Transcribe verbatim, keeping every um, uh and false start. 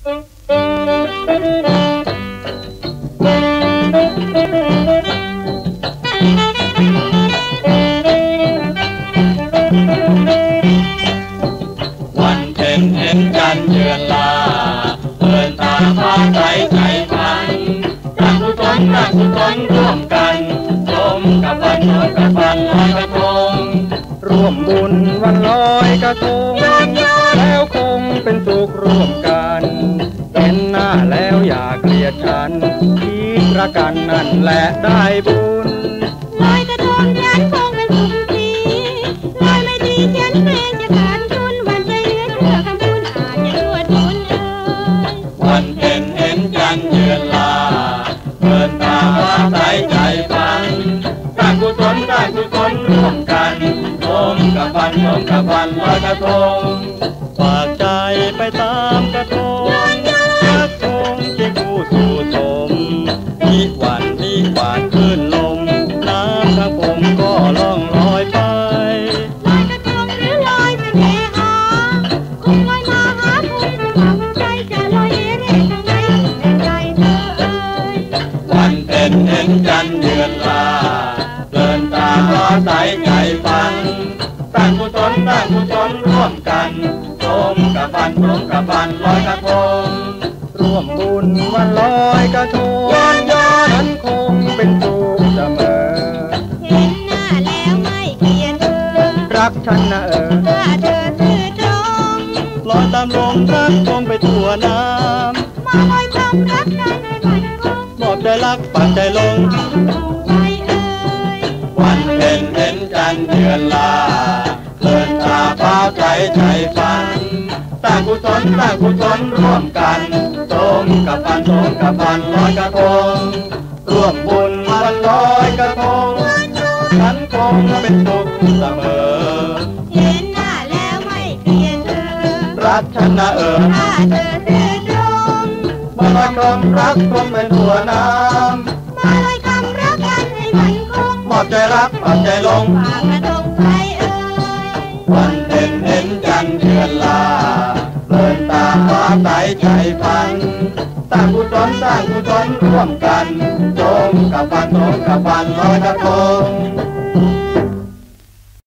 วันเพ็ญเห็นกันเยือนลาเปิดตาฟ้าใสใจพันตั้งกุศลตั้งกุศลร่วมกันร่วมกับวันลอยกับวันลอยกระทงร่วมบุญวันลอยกระทงแล้วคงเป็นสุขร่วมกันเห็นหน้าแล้วอย่าเกลียดฉันคิดรักกันนั่นแหละได้บุญลอยกระทงฉันคงเป็นสุขสีลอยไม่ดีฉันเกรงจะขาดทุนวันใจเหลือเชื่อคำพูดอาจจะรวดบุญเอ่ยวันเพ็ญเห็นจันทร์เยือนลาเปิดตาฟ้าใสใจฟังตั้งกุศลตั้งกุศลร่วมกันร่วมกับวันร่วมกับวันลอยกระทงฝากใจไปตามกระทงกระทงที่คู่สู่สมนิวันนิหวานคลื่นลมน้ำทั้งผมก็ล่องลอยไปลอยกระทงหรือลอยไปแม่หาคงลอยมาหาคุณสมัครใจจะลอยเอเร่ทางไหนในใจเธอเอ่ยวันเพ็ญเห็นจันทร์เยือนลาเดินตาฟ้าใสใจฟังตั้งกุศลตั้งกุศลร่วมกันร่วมกับวันร่วมกับวันลอยกระทงร่วมบุญวันลอยกระทงนั้นคงเป็นสุขเสมอเห็นหน้าแล้วไม่เกลียดเธอรักฉันนะเออถ้าเธอซื่อตรงลอยตามลมรักคงไปทั่วน้ำมาลอยความรักกันให้มันคงมอบใจรักปักใจลงไปเอ่ยวันเพ็ญเห็นจันทร์เยือนลาเดินตาฟ้าใสใจฟังตั้งกุศลตั้งกุศลร่วมกันตรงกับวันตรงกับวันลอยกระทงร่วมบุญวันลอยกระทงฉันคงเป็นสุขเสมอเห็นหน้าแล้วไม่เกลียดเธอรักฉันนะเออถ้าเธอซื่อตรงมาลอยความรักคงไปทั่วน้ำมาลอยคำรักกันให้มันคงมอบใจรักปักใจลงฝากกระทงไปเอ่ยวันเพ็ญเห็นจันทร์เยือนลาเดินตาฟ้าใสใจฟังตั้งกุศลตั้งกุศลร่วมกันตรงกับวันตรงกับวันลอยกระทง